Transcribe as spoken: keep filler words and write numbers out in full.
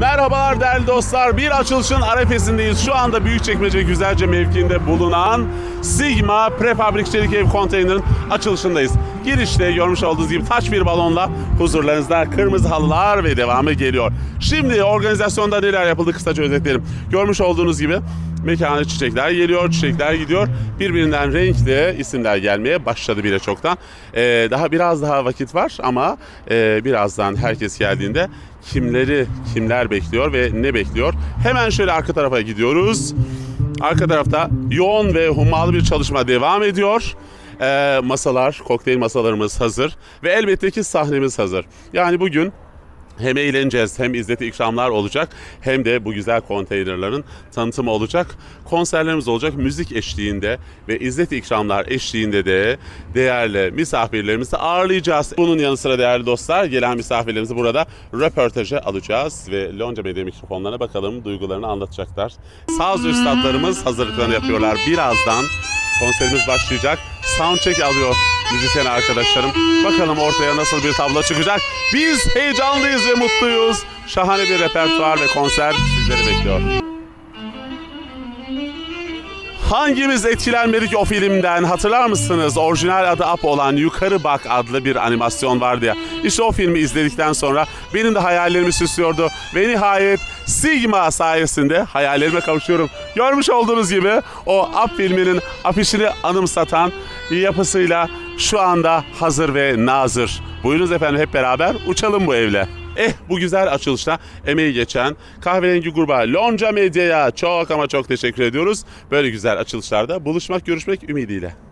Merhabalar değerli dostlar. Bir açılışın arefesindeyiz. Şu anda Büyükçekmece Güzelce mevkiinde bulunan Sigma Prefabrik Çelik Ev Konteyner'ın açılışındayız. Girişte görmüş olduğunuz gibi taş bir balonla huzurlarınızda kırmızı halılar ve devamı geliyor. Şimdi organizasyonda neler yapıldı kısaca özetleyelim. Görmüş olduğunuz gibi mekana çiçekler geliyor, çiçekler gidiyor. Birbirinden renkli isimler gelmeye başladı bile çoktan. Ee, daha biraz daha vakit var ama e, birazdan herkes geldiğinde kimleri, kimler bekliyor ve ne bekliyor? Hemen şöyle arka tarafa gidiyoruz. Arka tarafta yoğun ve hummalı bir çalışma devam ediyor. Ee, masalar, kokteyl masalarımız hazır ve elbette ki sahnemiz hazır. Yani bugün hem eğleneceğiz, hem izzeti ikramlar olacak, hem de bu güzel konteynerların tanıtımı olacak. Konserlerimiz olacak, müzik eşliğinde ve izzeti ikramlar eşliğinde de değerli misafirlerimizi ağırlayacağız. Bunun yanı sıra değerli dostlar, gelen misafirlerimizi burada röportaja alacağız ve Lonca Medya mikrofonlarına bakalım duygularını anlatacaklar. Saz üstadlarımız hazırlıklarını yapıyorlar. Birazdan konserimiz başlayacak. Soundcheck alıyor müzisyen arkadaşlarım. Bakalım ortaya nasıl bir tablo çıkacak. Biz heyecanlıyız ve mutluyuz. Şahane bir repertuar ve konser sizleri bekliyor. Hangimiz etkilenmedik o filmden? Hatırlar mısınız? Orijinal adı Up olan Yukarı Bak adlı bir animasyon vardı ya. İşte o filmi izledikten sonra benim de hayallerimi süslüyordu. Ve nihayet Sigma sayesinde hayallerime kavuşuyorum. Görmüş olduğunuz gibi o Up filminin afişini anımsatan yapısıyla şu anda hazır ve nazır. Buyurunuz efendim, hep beraber uçalım bu evle. Eh, bu güzel açılışta emeği geçen Kahverengi gruba Lonca Medya'ya çok ama çok teşekkür ediyoruz. Böyle güzel açılışlarda buluşmak, görüşmek ümidiyle.